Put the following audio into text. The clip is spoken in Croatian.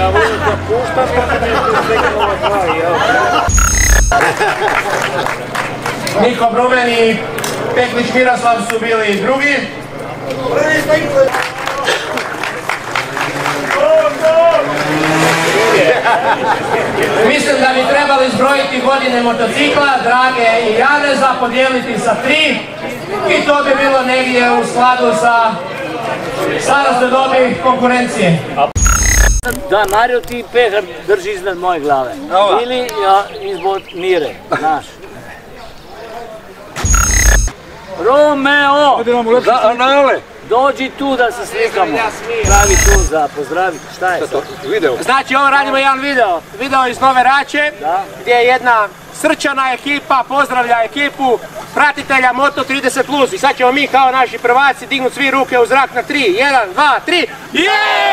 Ja volim da puštam i onda nešto stekam ova dva, jel? Niko Brumen i Peklić Miroslav su bili drugi. Mislim da bi trebali zbrojiti godine motocikla, Drage i Janeza, podijeliti sa 3 i to bi bilo negdje u skladu sa starostne dobi konkurencije. Da, Mario ti pehar drži iznad moje glave. Ili ja izbog Mire, znaš. Romeo! Dođi tu da se slikamo. Pravi tu za pozdraviti. Šta je to? Video. Znači ovo radimo jedan video. Video iz Nove Rače. Gdje je jedna srčana ekipa pozdravlja ekipu pratitelja Moto 30+. I sad ćemo mi kao naši prvaci dignuti svi ruke u zrak na 3. 1, 2, 3.